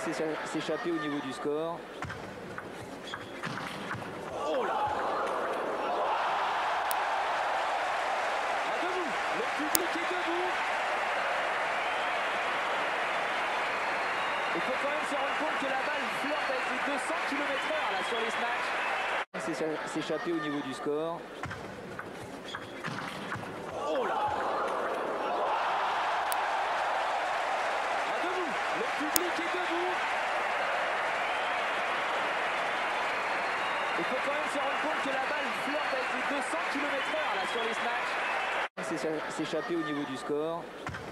s'échapper au niveau du score. Oh là! Debout! Le public est debout! Il faut quand même se rendre compte que la balle flirte avec les 200 km/h là sur les snatchs. S'échapper au niveau du score. Oh là! Debout! Le public est debout! Il faut quand même se rendre compte que la balle flirte avec les 200 km/h là sur les snatchs. S'échapper au niveau du score.